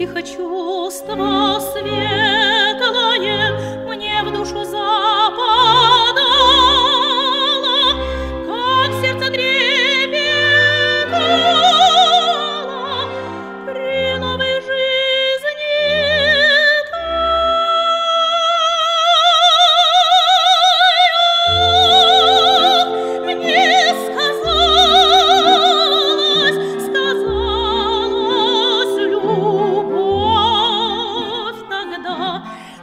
тихо чувство светлое мне в душу западало, как сердце трепетало при новой жизни той. Мне сказалась любовь тогда,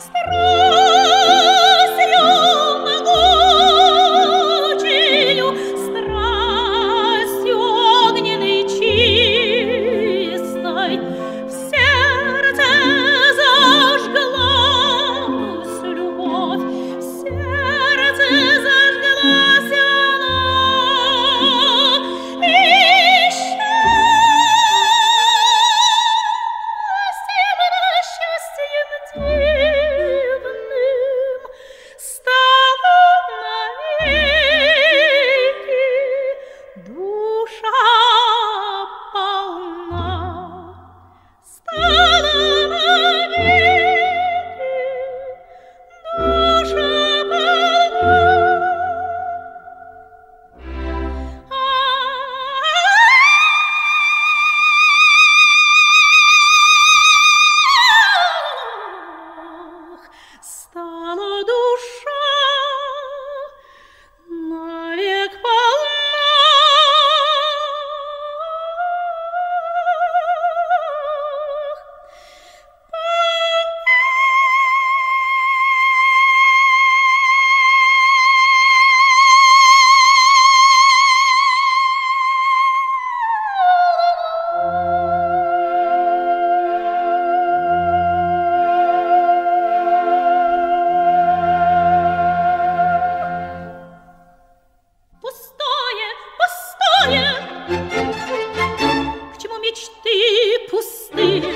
страстью могучею, страстью огненной чистой. В сердце зажглась любовь, в сердце зажглась она, и счастьем дивным стало навеки душа полна, стала навеки душа полна. Стала душа навек полна. Пустое, пустое, к чему мечты пустые?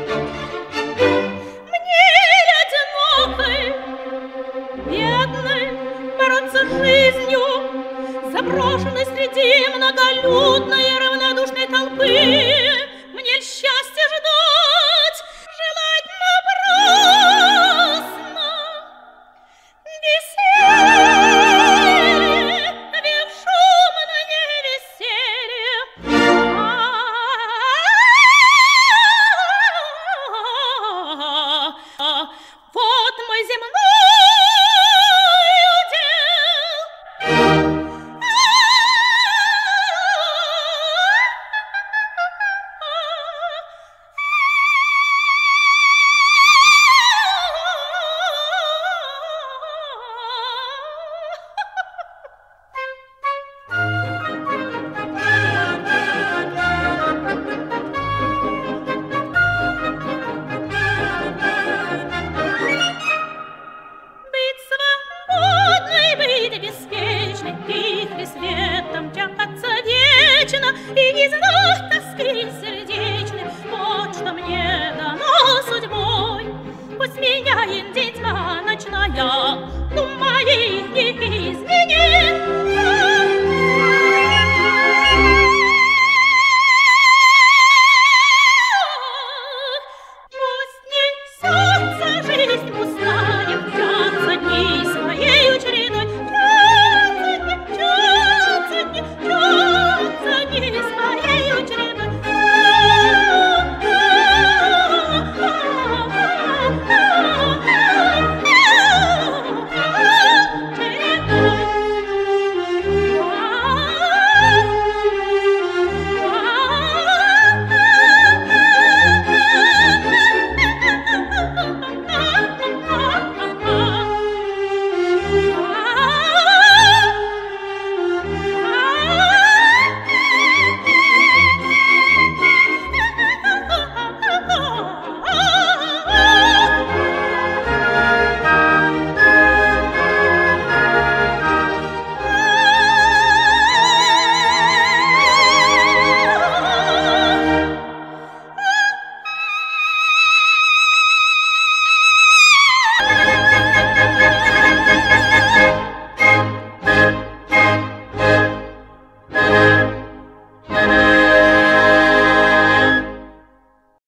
Мне одинокой, бедной, бороться с жизнью, заброшенной среди многолюдной и равнодушной толпы. Мне ль счастье ждать, желать напрасно? Веселье, век шумное веселье. Вот мой земной удел. Быть свободной, быть беспечной, вихри светом тягаться вечно и не знать